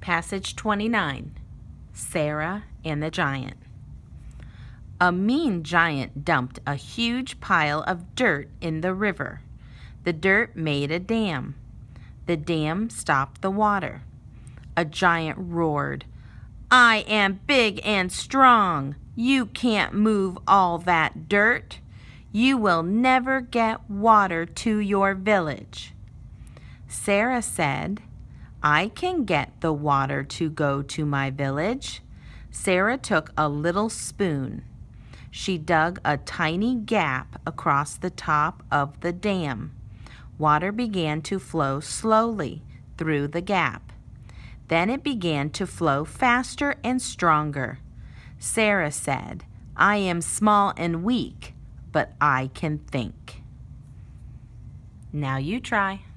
Passage 29, Sarah and the Giant. A mean giant dumped a huge pile of dirt in the river. The dirt made a dam. The dam stopped the water. A giant roared, "I am big and strong. You can't move all that dirt. You will never get water to your village." Sarah said, "I can get the water to go to my village." Sarah took a little spoon. She dug a tiny gap across the top of the dam. Water began to flow slowly through the gap. Then it began to flow faster and stronger. Sarah said, "I am small and weak, but I can think." Now you try.